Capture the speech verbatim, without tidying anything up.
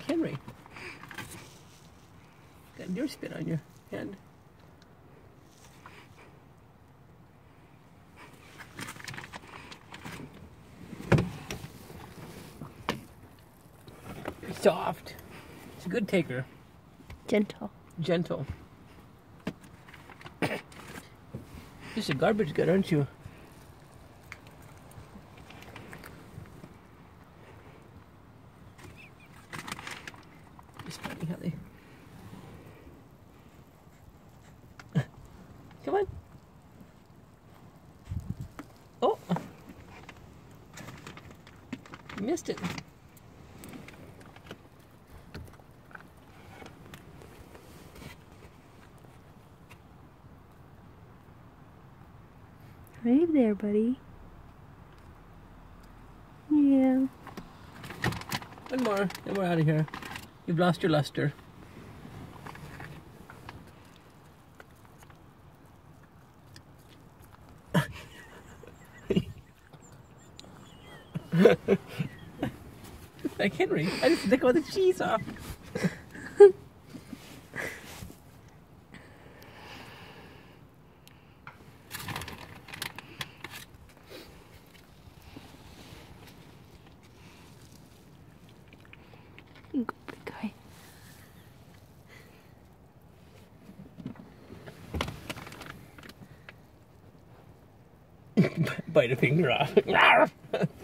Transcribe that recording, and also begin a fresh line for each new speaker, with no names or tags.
Henry. Got deer spit on your hand. Soft. It's a good taker.
Gentle.
Gentle. Just a garbage gut, aren't you? It's funny how they... Come on. Oh! You missed it.
Right there, buddy. Yeah.
One more, then we're out of here. You've lost your luster. Like Henry, I just took all the cheese off.
Good guy.
Bite a finger off.